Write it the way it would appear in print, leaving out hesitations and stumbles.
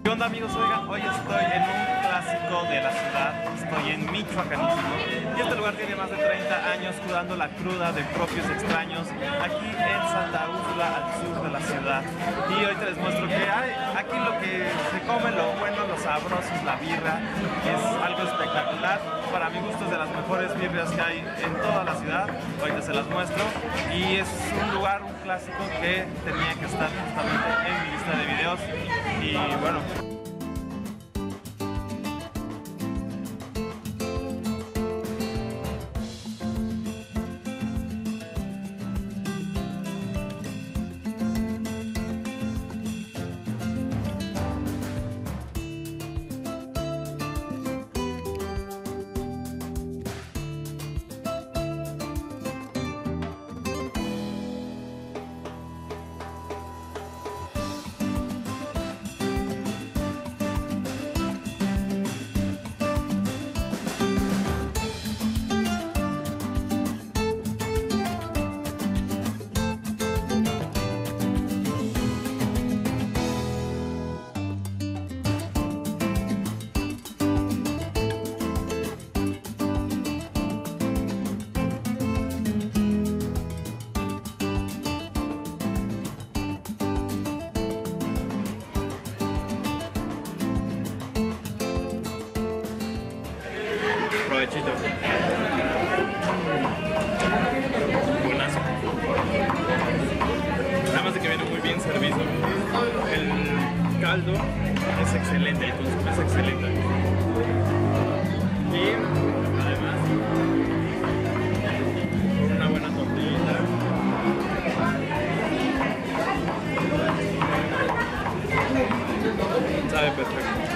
¿Qué onda, amigos? Oigan, hoy estoy en un clásico de la ciudad, estoy en Michoacanísimo y este lugar tiene más de 30 años cuidando la cruda de propios extraños aquí en Santa Úrsula, al sur de la ciudad. Y hoy te les muestro que hay aquí lo que se come, lo bueno, lo sabroso, es la birra, que es algo espectacular. Para mi gusto es de las mejores birrias que hay en toda la ciudad. Ahorita se las muestro y es un lugar, un clásico que tenía que estar justamente en mi lista de videos. Y bueno, provechito. Buenazo. Además de que viene muy bien servido. El caldo es excelente, el consumo es excelente. Y además, con una buena tortillita. Sabe perfecto.